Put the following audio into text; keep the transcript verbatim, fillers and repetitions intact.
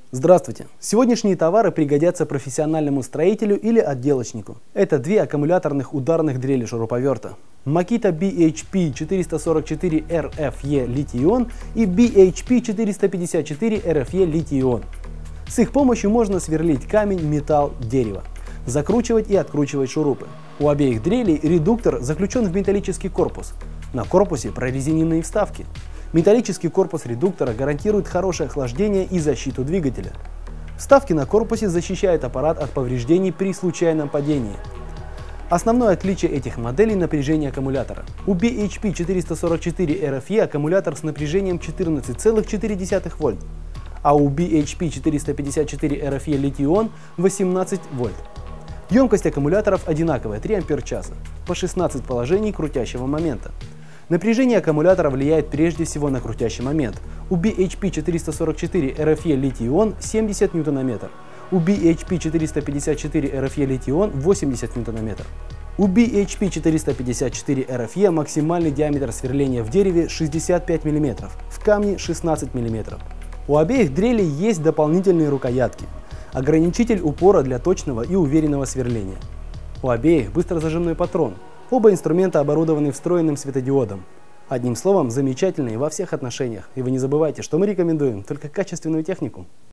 Здравствуйте! Сегодняшние товары пригодятся профессиональному строителю или отделочнику. Это две аккумуляторных ударных дрели шуруповерта. Makita би эйч пи четыреста сорок четыре эр эф и литий-ион и би эйч пи четыреста пятьдесят четыре эр эф и литий-ион. С их помощью можно сверлить камень, металл, дерево, закручивать и откручивать шурупы. У обеих дрелей редуктор заключен в металлический корпус. На корпусе прорезиненные вставки. Металлический корпус редуктора гарантирует хорошее охлаждение и защиту двигателя. Вставки на корпусе защищают аппарат от повреждений при случайном падении. Основное отличие этих моделей – напряжение аккумулятора. У би эйч пи четыреста сорок четыре эр эф и аккумулятор с напряжением четырнадцать целых четыре десятых вольт, а у би эйч пи четыреста пятьдесят четыре эр эф и литий-ион восемнадцать вольт. Емкость аккумуляторов одинаковая – три ампер-часа, по шестнадцать положений крутящего момента. Напряжение аккумулятора влияет прежде всего на крутящий момент. У би эйч пи четыреста сорок четыре эр эф и литий-ион семьдесят ньютон-метров, у би эйч пи четыреста пятьдесят четыре эр эф и литий-ион восемьдесят ньютон-метров. У би эйч пи четыреста пятьдесят четыре эр эф и максимальный диаметр сверления в дереве шестьдесят пять миллиметров, в камне шестнадцать миллиметров. У обеих дрелей есть дополнительные рукоятки, ограничитель упора для точного и уверенного сверления. У обеих быстрозажимной патрон. Оба инструмента оборудованы встроенным светодиодом. Одним словом, замечательные во всех отношениях. И вы не забывайте, что мы рекомендуем только качественную технику.